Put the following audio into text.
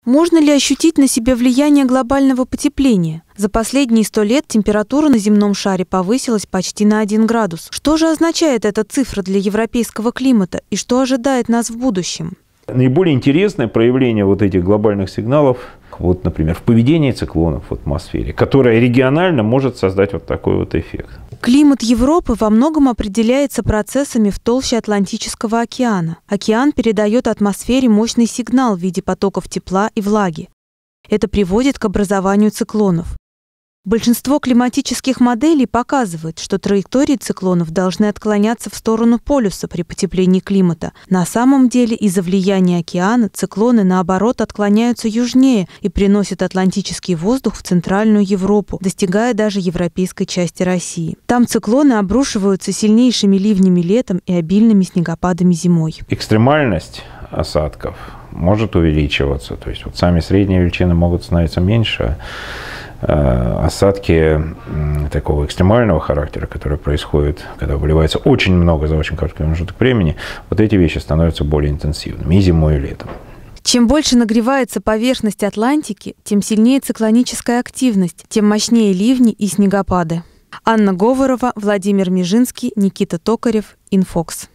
Можно ли ощутить на себе влияние глобального потепления? За последние 100 лет температура на земном шаре повысилась почти на 1 градус. Что же означает эта цифра для европейского климата и что ожидает нас в будущем? Наиболее интересное проявление вот этих глобальных сигналов, вот, например, в поведении циклонов в атмосфере, которое регионально может создать вот такой вот эффект. Климат Европы во многом определяется процессами в толще Атлантического океана. Океан передает атмосфере мощный сигнал в виде потоков тепла и влаги. Это приводит к образованию циклонов. Большинство климатических моделей показывает, что траектории циклонов должны отклоняться в сторону полюса при потеплении климата. На самом деле, из-за влияния океана циклоны, наоборот, отклоняются южнее и приносят атлантический воздух в Центральную Европу, достигая даже европейской части России. Там циклоны обрушиваются сильнейшими ливнями летом и обильными снегопадами зимой. Экстремальность осадков может увеличиваться, то есть вот сами средние величины могут становиться меньше. Осадки такого экстремального характера, которые происходят, когда выливается очень много за очень короткий промежуток времени, вот эти вещи становятся более интенсивными и зимой, и летом. Чем больше нагревается поверхность Атлантики, тем сильнее циклоническая активность, тем мощнее ливни и снегопады. Анна Говорова, Владимир Межинский, Никита Токарев, Инфокс.